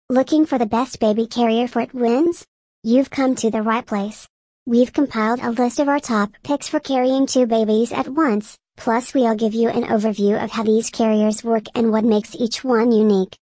Looking for the best baby carrier for twins? You've come to the right place. We've compiled a list of our top picks for carrying two babies at once, plus we'll give you an overview of how these carriers work and what makes each one unique.